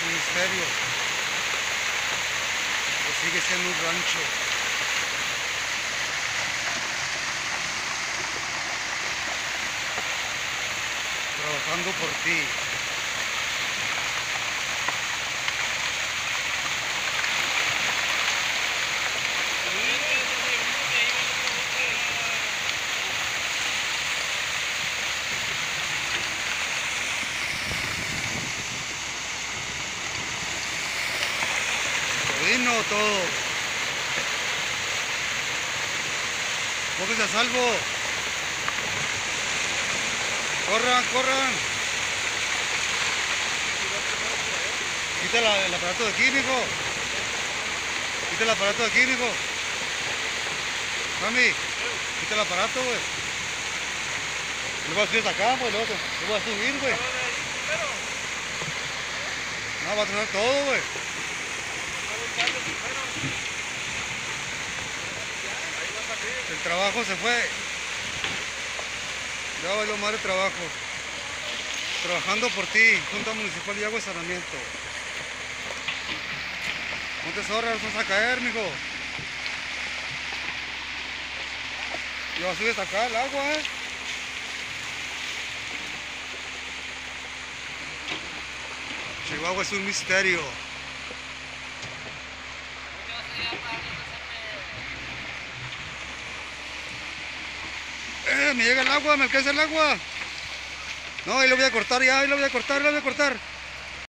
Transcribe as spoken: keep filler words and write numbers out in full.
un misterio, pero sigue siendo un rancho. Trabajando por ti. Todino todo. Pónganse a salvo. Corran, corran. Quita la, el aparato de aquí, mijo. Quita el aparato de aquí, mijo. Mami, quita el aparato, güey. Lo voy a subir hasta acá, güey. Lo voy a subir, güey. No, va a traer todo, güey. El trabajo se fue. Ya bailó madre trabajo. Trabajando por ti, Junta Municipal de Agua y Saneamiento. No te zorras, vas a caer, mijo. Ya va a subir hasta acá el agua, eh. Chihuahua es un misterio. Eh, me llega el agua, me alcanza el agua. No, ahí lo voy a cortar ya, ahí lo voy a cortar, lo voy a cortar.